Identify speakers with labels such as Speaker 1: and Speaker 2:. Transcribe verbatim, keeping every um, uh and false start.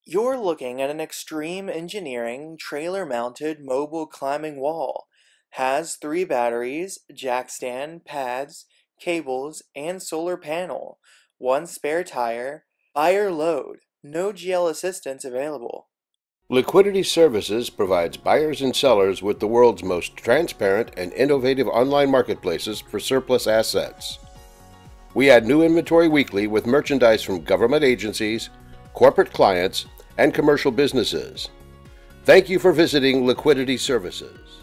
Speaker 1: You're looking at an extreme engineering trailer-mounted mobile climbing wall. Has three batteries, jack stand, pads, cables, and solar panel. One spare tire. Buyer load. No G L assistance available.
Speaker 2: Liquidity Services provides buyers and sellers with the world's most transparent and innovative online marketplaces for surplus assets. We add new inventory weekly with merchandise from government agencies, corporate clients, and commercial businesses. Thank you for visiting Liquidity Services.